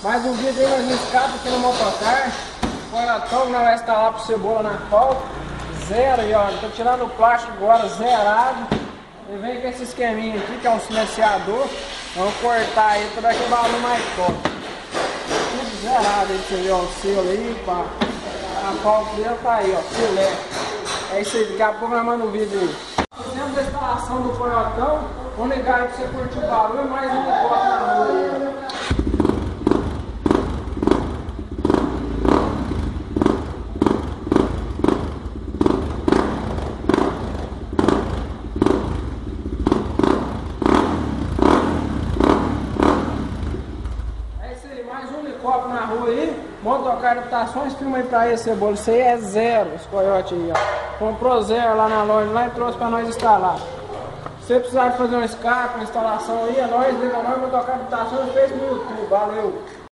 Mais um vídeo aí, nós escapa aqui no motocar. Coiotão que nós vamos instalar pro Cebola na copa. Zero aí, ó. Tô tirando o plástico agora, zerado. E vem com esse esqueminha aqui, que é um silenciador. Vamos cortar aí pra dar aquele barulho mais forte. Tudo zerado aí, pra você ver, ó, o selo aí, pá. A copa dele tá aí, ó, filé. É isso aí, daqui a pouco nós mandamos um vídeo aí. Fizemos a instalação do coiotão. Vamos ligar aí pra você curtir o barulho, mais um negócio na rua aí. Mais um helicóptero na rua aí, motocar adaptações, filma aí pra esse Cebola. Isso aí é zero, esse coiote aí, ó. Comprou zero lá na loja lá e trouxe pra nós instalar. Se você precisar fazer um escape, uma instalação aí, é nóis, liga nós, motocar adaptações, fez no YouTube, valeu!